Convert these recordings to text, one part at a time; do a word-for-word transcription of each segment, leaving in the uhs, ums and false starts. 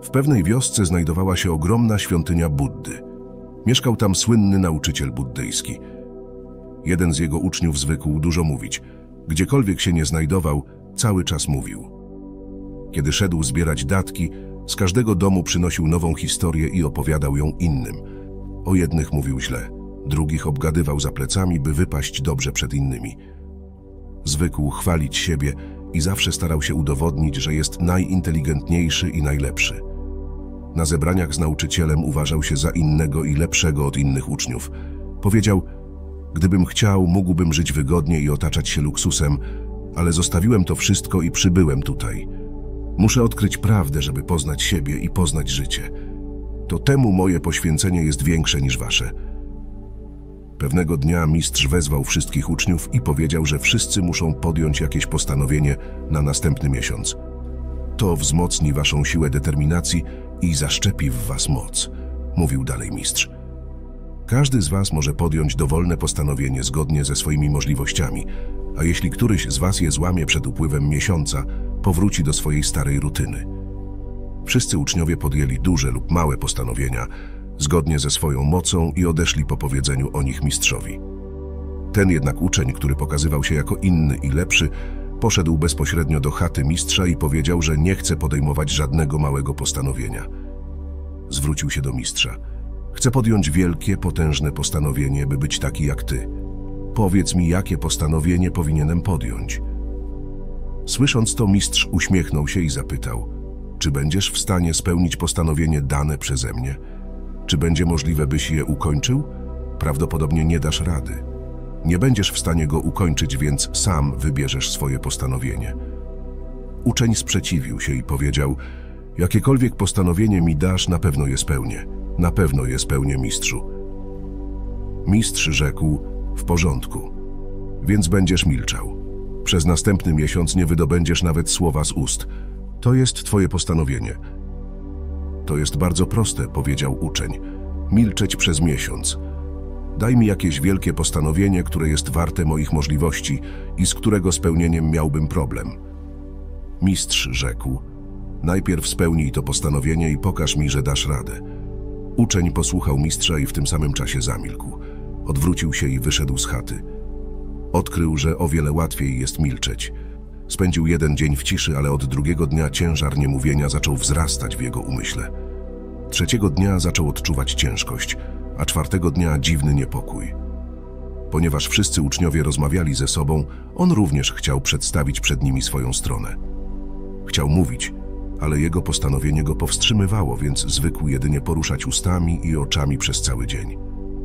W pewnej wiosce znajdowała się ogromna świątynia Buddy. Mieszkał tam słynny nauczyciel buddyjski. Jeden z jego uczniów zwykł dużo mówić. Gdziekolwiek się nie znajdował, cały czas mówił. Kiedy szedł zbierać datki, z każdego domu przynosił nową historię i opowiadał ją innym. O jednych mówił źle, drugich obgadywał za plecami, by wypaść dobrze przed innymi. Zwykł chwalić siebie i zawsze starał się udowodnić, że jest najinteligentniejszy i najlepszy. Na zebraniach z nauczycielem uważał się za innego i lepszego od innych uczniów. Powiedział: gdybym chciał, mógłbym żyć wygodnie i otaczać się luksusem, ale zostawiłem to wszystko i przybyłem tutaj. Muszę odkryć prawdę, żeby poznać siebie i poznać życie. To temu moje poświęcenie jest większe niż wasze. Pewnego dnia mistrz wezwał wszystkich uczniów i powiedział, że wszyscy muszą podjąć jakieś postanowienie na następny miesiąc. To wzmocni waszą siłę determinacji i zaszczepi w was moc, mówił dalej mistrz. Każdy z was może podjąć dowolne postanowienie zgodnie ze swoimi możliwościami, a jeśli któryś z was je złamie przed upływem miesiąca, powróci do swojej starej rutyny. Wszyscy uczniowie podjęli duże lub małe postanowienia, zgodnie ze swoją mocą i odeszli po powiedzeniu o nich mistrzowi. Ten jednak uczeń, który pokazywał się jako inny i lepszy, poszedł bezpośrednio do chaty mistrza i powiedział, że nie chce podejmować żadnego małego postanowienia. Zwrócił się do mistrza. Chcę podjąć wielkie, potężne postanowienie, by być taki jak ty. Powiedz mi, jakie postanowienie powinienem podjąć. Słysząc to, mistrz uśmiechnął się i zapytał: czy będziesz w stanie spełnić postanowienie dane przeze mnie? Czy będzie możliwe, byś je ukończył? Prawdopodobnie nie dasz rady. Nie będziesz w stanie go ukończyć, więc sam wybierzesz swoje postanowienie. Uczeń sprzeciwił się i powiedział: jakiekolwiek postanowienie mi dasz, na pewno je spełnię. Na pewno je spełnię, mistrzu. Mistrz rzekł: w porządku, więc będziesz milczał. Przez następny miesiąc nie wydobędziesz nawet słowa z ust. To jest twoje postanowienie. To jest bardzo proste, powiedział uczeń. Milczeć przez miesiąc. Daj mi jakieś wielkie postanowienie, które jest warte moich możliwości i z którego spełnieniem miałbym problem. Mistrz rzekł: najpierw spełnij to postanowienie i pokaż mi, że dasz radę. Uczeń posłuchał mistrza i w tym samym czasie zamilkł. Odwrócił się i wyszedł z chaty. Odkrył, że o wiele łatwiej jest milczeć. Spędził jeden dzień w ciszy, ale od drugiego dnia ciężar niemówienia zaczął wzrastać w jego umyśle. Trzeciego dnia zaczął odczuwać ciężkość, a czwartego dnia dziwny niepokój. Ponieważ wszyscy uczniowie rozmawiali ze sobą, on również chciał przedstawić przed nimi swoją stronę. Chciał mówić, ale jego postanowienie go powstrzymywało, więc zwykł jedynie poruszać ustami i oczami przez cały dzień.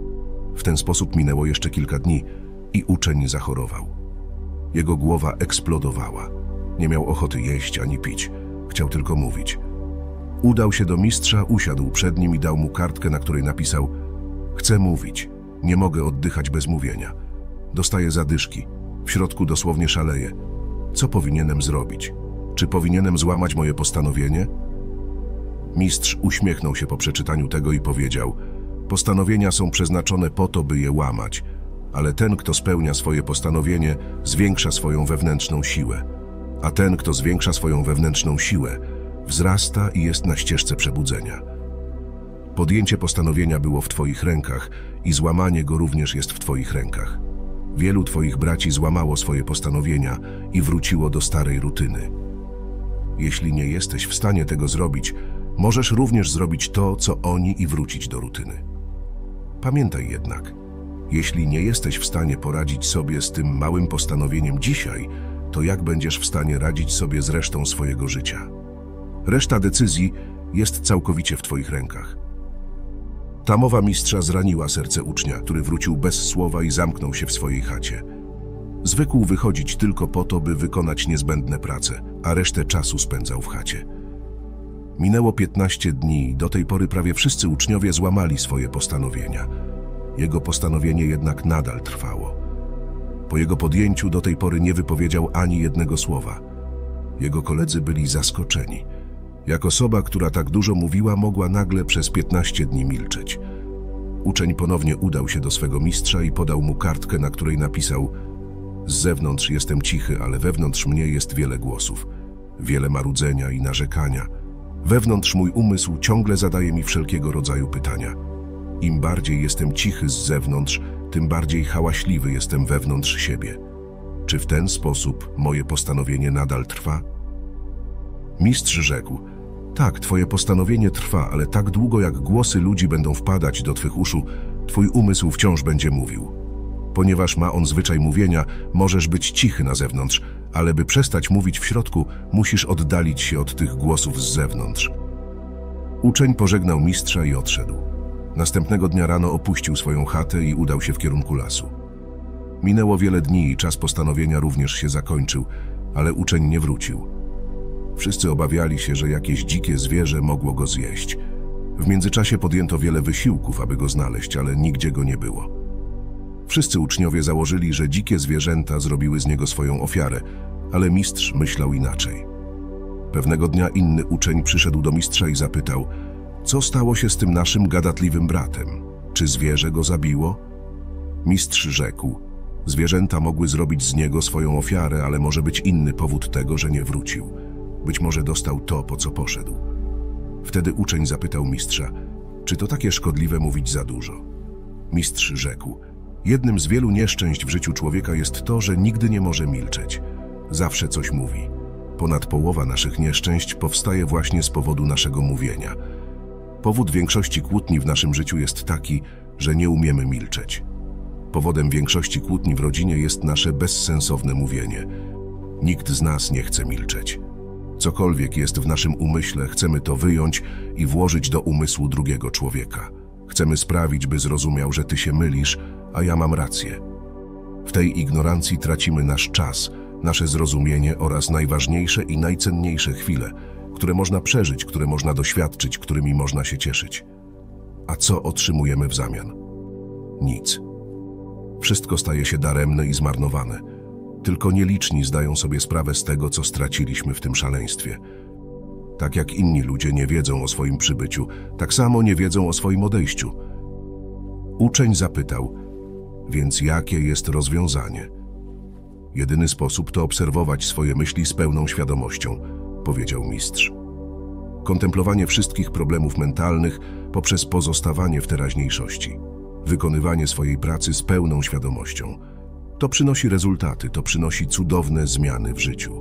W ten sposób minęło jeszcze kilka dni i uczeń zachorował. Jego głowa eksplodowała. Nie miał ochoty jeść ani pić. Chciał tylko mówić. Udał się do mistrza, usiadł przed nim i dał mu kartkę, na której napisał: chcę mówić. Nie mogę oddychać bez mówienia. Dostaję zadyszki. W środku dosłownie szaleję. Co powinienem zrobić? Czy powinienem złamać moje postanowienie? Mistrz uśmiechnął się po przeczytaniu tego i powiedział: postanowienia są przeznaczone po to, by je łamać, ale ten, kto spełnia swoje postanowienie, zwiększa swoją wewnętrzną siłę. A ten, kto zwiększa swoją wewnętrzną siłę, wzrasta i jest na ścieżce przebudzenia. Podjęcie postanowienia było w twoich rękach i złamanie go również jest w twoich rękach. Wielu twoich braci złamało swoje postanowienia i wróciło do starej rutyny. Jeśli nie jesteś w stanie tego zrobić, możesz również zrobić to, co oni i wrócić do rutyny. Pamiętaj jednak, jeśli nie jesteś w stanie poradzić sobie z tym małym postanowieniem dzisiaj, to jak będziesz w stanie radzić sobie z resztą swojego życia? Reszta decyzji jest całkowicie w twoich rękach. Ta mowa mistrza zraniła serce ucznia, który wrócił bez słowa i zamknął się w swojej chacie. Zwykł wychodzić tylko po to, by wykonać niezbędne prace, a resztę czasu spędzał w chacie. Minęło piętnaście dni i do tej pory prawie wszyscy uczniowie złamali swoje postanowienia. Jego postanowienie jednak nadal trwało. Po jego podjęciu do tej pory nie wypowiedział ani jednego słowa. Jego koledzy byli zaskoczeni. Jak osoba, która tak dużo mówiła, mogła nagle przez piętnaście dni milczeć. Uczeń ponownie udał się do swego mistrza i podał mu kartkę, na której napisał: z zewnątrz jestem cichy, ale wewnątrz mnie jest wiele głosów, wiele marudzenia i narzekania. Wewnątrz mój umysł ciągle zadaje mi wszelkiego rodzaju pytania. Im bardziej jestem cichy z zewnątrz, tym bardziej hałaśliwy jestem wewnątrz siebie. Czy w ten sposób moje postanowienie nadal trwa? Mistrz rzekł: tak, twoje postanowienie trwa, ale tak długo jak głosy ludzi będą wpadać do twych uszu, twój umysł wciąż będzie mówił. Ponieważ ma on zwyczaj mówienia, możesz być cichy na zewnątrz, ale by przestać mówić w środku, musisz oddalić się od tych głosów z zewnątrz. Uczeń pożegnał mistrza i odszedł. Następnego dnia rano opuścił swoją chatę i udał się w kierunku lasu. Minęło wiele dni i czas postanowienia również się zakończył, ale uczeń nie wrócił. Wszyscy obawiali się, że jakieś dzikie zwierzę mogło go zjeść. W międzyczasie podjęto wiele wysiłków, aby go znaleźć, ale nigdzie go nie było. Wszyscy uczniowie założyli, że dzikie zwierzęta zrobiły z niego swoją ofiarę, ale mistrz myślał inaczej. Pewnego dnia inny uczeń przyszedł do mistrza i zapytał: co stało się z tym naszym gadatliwym bratem? Czy zwierzę go zabiło? Mistrz rzekł: zwierzęta mogły zrobić z niego swoją ofiarę, ale może być inny powód tego, że nie wrócił. Być może dostał to, po co poszedł. Wtedy uczeń zapytał mistrza: czy to takie szkodliwe mówić za dużo? Mistrz rzekł: jednym z wielu nieszczęść w życiu człowieka jest to, że nigdy nie może milczeć. Zawsze coś mówi. Ponad połowa naszych nieszczęść powstaje właśnie z powodu naszego mówienia. Powód większości kłótni w naszym życiu jest taki, że nie umiemy milczeć. Powodem większości kłótni w rodzinie jest nasze bezsensowne mówienie. Nikt z nas nie chce milczeć. Cokolwiek jest w naszym umyśle, chcemy to wyjąć i włożyć do umysłu drugiego człowieka. Chcemy sprawić, by zrozumiał, że ty się mylisz, a ja mam rację. W tej ignorancji tracimy nasz czas, nasze zrozumienie oraz najważniejsze i najcenniejsze chwile, które można przeżyć, które można doświadczyć, którymi można się cieszyć. A co otrzymujemy w zamian? Nic. Wszystko staje się daremne i zmarnowane. Tylko nieliczni zdają sobie sprawę z tego, co straciliśmy w tym szaleństwie. Tak jak inni ludzie nie wiedzą o swoim przybyciu, tak samo nie wiedzą o swoim odejściu. Uczeń zapytał: więc jakie jest rozwiązanie? Jedyny sposób to obserwować swoje myśli z pełną świadomością, powiedział mistrz. Kontemplowanie wszystkich problemów mentalnych poprzez pozostawanie w teraźniejszości. Wykonywanie swojej pracy z pełną świadomością. To przynosi rezultaty, to przynosi cudowne zmiany w życiu.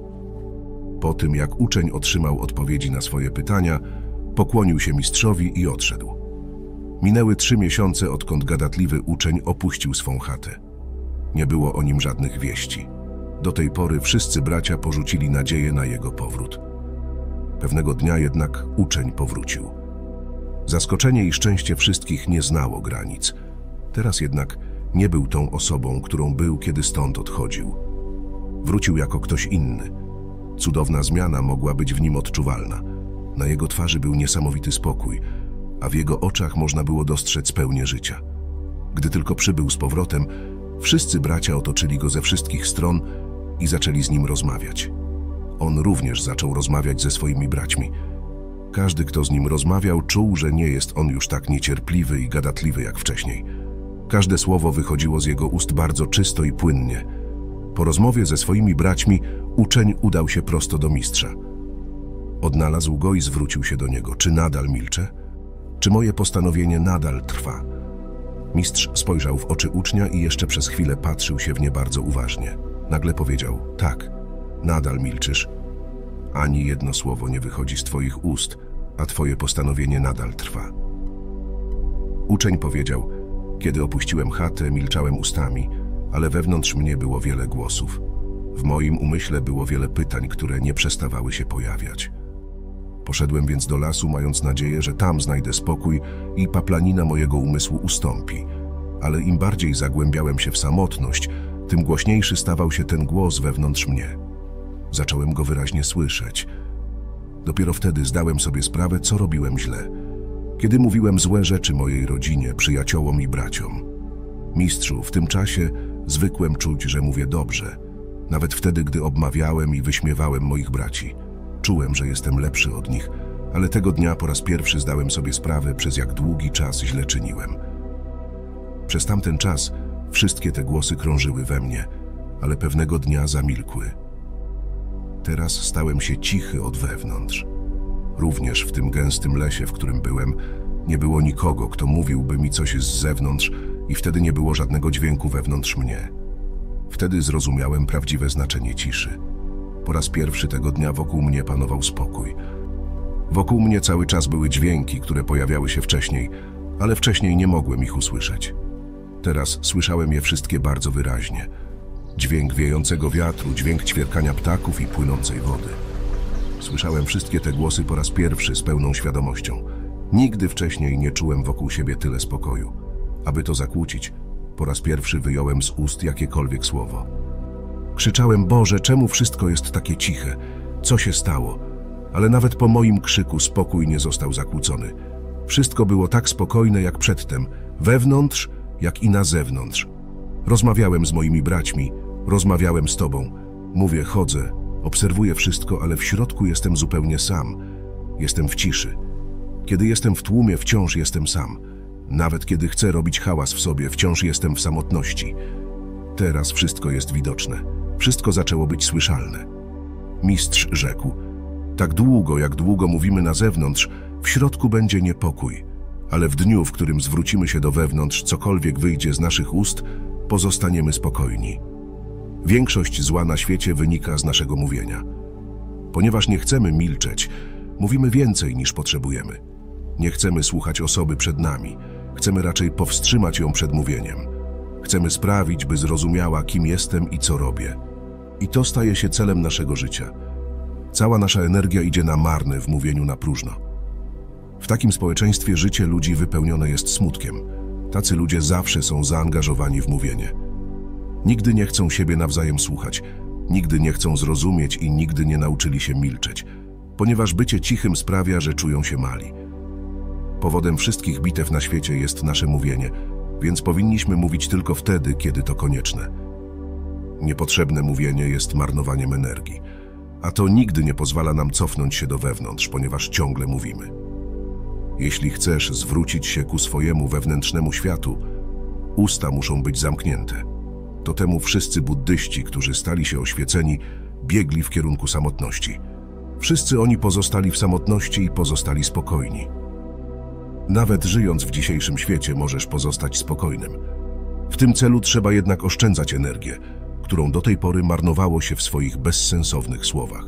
Po tym, jak uczeń otrzymał odpowiedzi na swoje pytania, pokłonił się mistrzowi i odszedł. Minęły trzy miesiące, odkąd gadatliwy uczeń opuścił swą chatę. Nie było o nim żadnych wieści. Do tej pory wszyscy bracia porzucili nadzieję na jego powrót. Pewnego dnia jednak uczeń powrócił. Zaskoczenie i szczęście wszystkich nie znało granic. Teraz jednak nie był tą osobą, którą był, kiedy stąd odchodził. Wrócił jako ktoś inny. Cudowna zmiana mogła być w nim odczuwalna. Na jego twarzy był niesamowity spokój, a w jego oczach można było dostrzec pełnię życia. Gdy tylko przybył z powrotem, wszyscy bracia otoczyli go ze wszystkich stron i zaczęli z nim rozmawiać. On również zaczął rozmawiać ze swoimi braćmi. Każdy, kto z nim rozmawiał, czuł, że nie jest on już tak niecierpliwy i gadatliwy jak wcześniej. Każde słowo wychodziło z jego ust bardzo czysto i płynnie. Po rozmowie ze swoimi braćmi uczeń udał się prosto do mistrza. Odnalazł go i zwrócił się do niego. Czy nadal milczę? Czy moje postanowienie nadal trwa? Mistrz spojrzał w oczy ucznia i jeszcze przez chwilę patrzył się w nie bardzo uważnie. Nagle powiedział: tak, nadal milczysz. Ani jedno słowo nie wychodzi z twoich ust, a twoje postanowienie nadal trwa. Uczeń powiedział: kiedy opuściłem chatę, milczałem ustami, ale wewnątrz mnie było wiele głosów. W moim umyśle było wiele pytań, które nie przestawały się pojawiać. Poszedłem więc do lasu, mając nadzieję, że tam znajdę spokój i paplanina mojego umysłu ustąpi. Ale im bardziej zagłębiałem się w samotność, tym głośniejszy stawał się ten głos wewnątrz mnie. Zacząłem go wyraźnie słyszeć. Dopiero wtedy zdałem sobie sprawę, co robiłem źle. Kiedy mówiłem złe rzeczy mojej rodzinie, przyjaciołom i braciom. Mistrzu, w tym czasie zwykłem czuć, że mówię dobrze. Nawet wtedy, gdy obmawiałem i wyśmiewałem moich braci. Czułem, że jestem lepszy od nich, ale tego dnia po raz pierwszy zdałem sobie sprawę, przez jak długi czas źle czyniłem. Przez tamten czas wszystkie te głosy krążyły we mnie, ale pewnego dnia zamilkły. Teraz stałem się cichy od wewnątrz. Również w tym gęstym lesie, w którym byłem, nie było nikogo, kto mówiłby mi coś z zewnątrz i wtedy nie było żadnego dźwięku wewnątrz mnie. Wtedy zrozumiałem prawdziwe znaczenie ciszy. Po raz pierwszy tego dnia wokół mnie panował spokój. Wokół mnie cały czas były dźwięki, które pojawiały się wcześniej, ale wcześniej nie mogłem ich usłyszeć. Teraz słyszałem je wszystkie bardzo wyraźnie. Dźwięk wiejącego wiatru, dźwięk ćwierkania ptaków i płynącej wody. Słyszałem wszystkie te głosy po raz pierwszy z pełną świadomością. Nigdy wcześniej nie czułem wokół siebie tyle spokoju. Aby to zakłócić, po raz pierwszy wyjąłem z ust jakiekolwiek słowo. Krzyczałem: Boże, czemu wszystko jest takie ciche? Co się stało? Ale nawet po moim krzyku spokój nie został zakłócony. Wszystko było tak spokojne jak przedtem, wewnątrz, jak i na zewnątrz. Rozmawiałem z moimi braćmi, rozmawiałem z Tobą. Mówię, chodzę, obserwuję wszystko, ale w środku jestem zupełnie sam. Jestem w ciszy. Kiedy jestem w tłumie, wciąż jestem sam. Nawet kiedy chcę robić hałas w sobie, wciąż jestem w samotności. Teraz wszystko jest widoczne. Wszystko zaczęło być słyszalne. Mistrz rzekł: tak długo, jak długo mówimy na zewnątrz, w środku będzie niepokój. Ale w dniu, w którym zwrócimy się do wewnątrz, cokolwiek wyjdzie z naszych ust, pozostaniemy spokojni. Większość zła na świecie wynika z naszego mówienia. Ponieważ nie chcemy milczeć, mówimy więcej niż potrzebujemy. Nie chcemy słuchać osoby przed nami. Chcemy raczej powstrzymać ją przed mówieniem. Chcemy sprawić, by zrozumiała, kim jestem i co robię. I to staje się celem naszego życia. Cała nasza energia idzie na marne w mówieniu na próżno. W takim społeczeństwie życie ludzi wypełnione jest smutkiem. Tacy ludzie zawsze są zaangażowani w mówienie. Nigdy nie chcą siebie nawzajem słuchać, nigdy nie chcą zrozumieć i nigdy nie nauczyli się milczeć, ponieważ bycie cichym sprawia, że czują się mali. Powodem wszystkich bitew na świecie jest nasze mówienie, więc powinniśmy mówić tylko wtedy, kiedy to konieczne. Niepotrzebne mówienie jest marnowaniem energii, a to nigdy nie pozwala nam cofnąć się do wewnątrz, ponieważ ciągle mówimy. Jeśli chcesz zwrócić się ku swojemu wewnętrznemu światu, usta muszą być zamknięte. To temu wszyscy buddyści, którzy stali się oświeceni, biegli w kierunku samotności. Wszyscy oni pozostali w samotności i pozostali spokojni. Nawet żyjąc w dzisiejszym świecie możesz pozostać spokojnym. W tym celu trzeba jednak oszczędzać energię, którą do tej pory marnowało się w swoich bezsensownych słowach.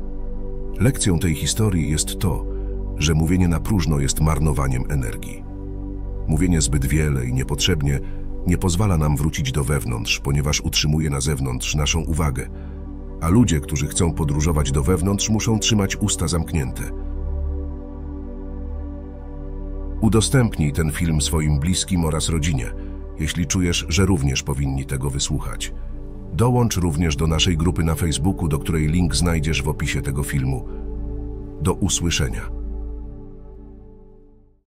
Lekcją tej historii jest to, że mówienie na próżno jest marnowaniem energii. Mówienie zbyt wiele i niepotrzebnie nie pozwala nam wrócić do wewnątrz, ponieważ utrzymuje na zewnątrz naszą uwagę, a ludzie, którzy chcą podróżować do wewnątrz, muszą trzymać usta zamknięte. Udostępnij ten film swoim bliskim oraz rodzinie, jeśli czujesz, że również powinni tego wysłuchać. Dołącz również do naszej grupy na Facebooku, do której link znajdziesz w opisie tego filmu. Do usłyszenia.